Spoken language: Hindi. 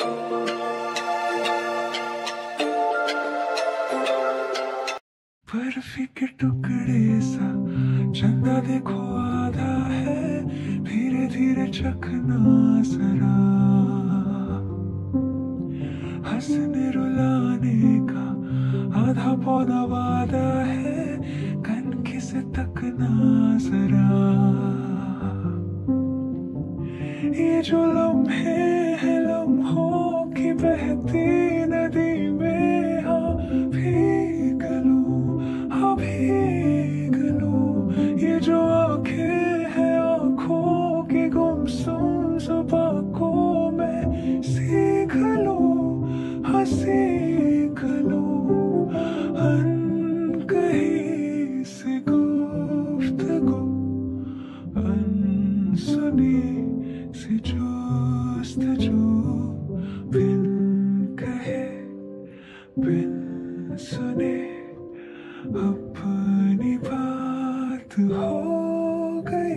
बर्फी के टुकड़े सा चंदा देखो आधा है, धीरे धीरे चखना जरा। हंसने रुलाने का आधा पौधा वादा है, कनखी से तकना जरा। ये जो लम्हे हैं लम्हों की बहती नदी में, हाँ भीग लूं, हाँ भीग लूं। ये जो आंखें हैं आंखों की गुमसुम जुबां को मैं सीख लूं, हाँ सीख लूं। अनकही सी गुफ्तगू, अनसुनी सी जोस्तजू, बिन कहे बिन सुने अपनी बात हो गई।